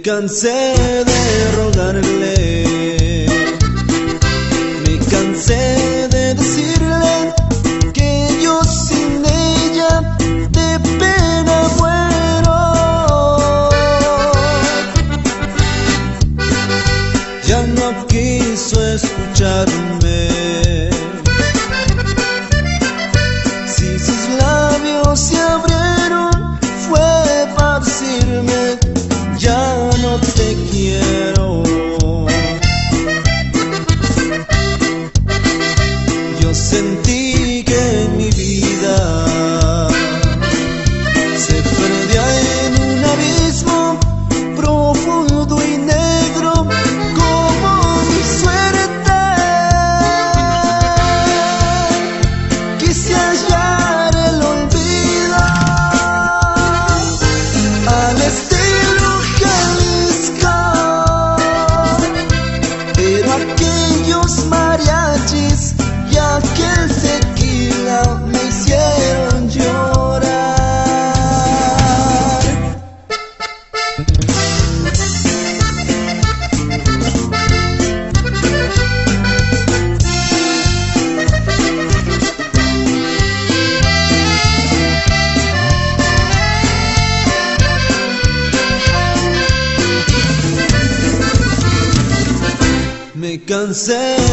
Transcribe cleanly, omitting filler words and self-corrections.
cansé de rogarle, me cansé de decirle que yo sin ella de pena muero. Ya no quiso escucharme, si sus labios se abrieron fue para decirme ya no te quiero. Yo sentí que mi vida se perdía en un abismo profundo y negro como mi suerte. Quise hallar el olvido al estilo Jalisco, pero aquellos mariachis y aquel tequila me hicieron llorar. Me cansé